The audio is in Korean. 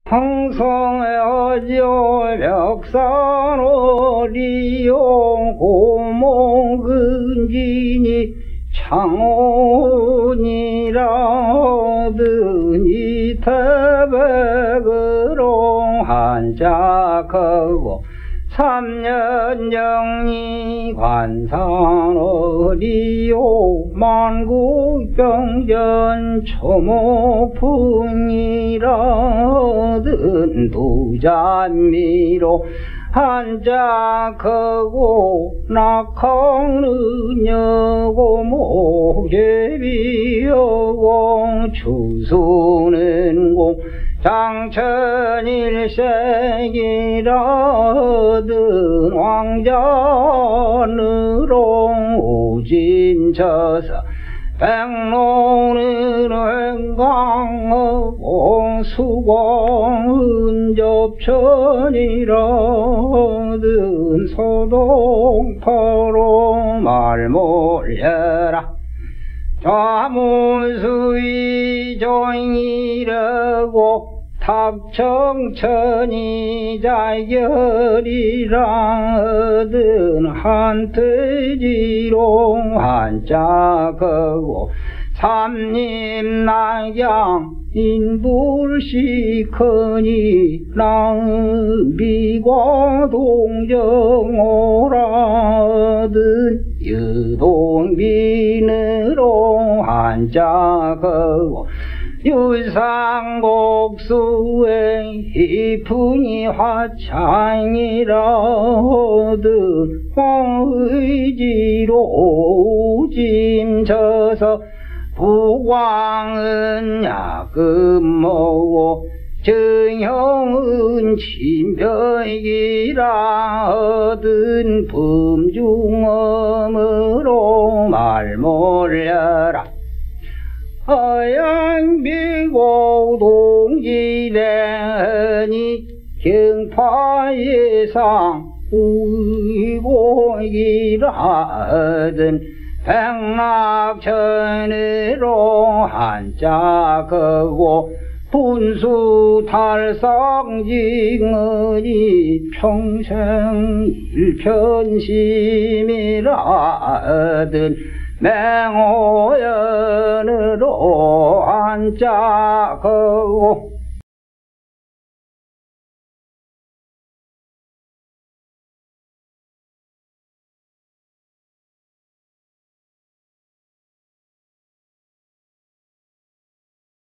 항성의 어지오 벽산호 리용 고목은진이 창원이라더니 태백으로 한짝하고 3년 영리 관산어리요 만국경전 초목풍이라든 두잔미로 한짝하고 낙항느냐고 목제비여공 추수는 공 장천일색이라든 왕자느로 오진쳐서 백로는 행강하고 수공은 접천이라든 소동파로 말몰려라 좌문수의 조잉이라고 탑청천이 자결이라든 한태지롱 한짝하고 삼림낙양 인불시커니 랑비과 동정오라든 유동빈으로 한짝하고 유상곡수의 이fun이 화창이라든 황의지로 오짐쳐서 부광은 야금모고 정형은 친벽이라든 범중엄으로 말몰려라 허양비고 동지래니 경파예상 우이고이라든 백낙천으로 한짝하고 분수탈상징의 평생 일편심이라든 맹호연으로 한짝하고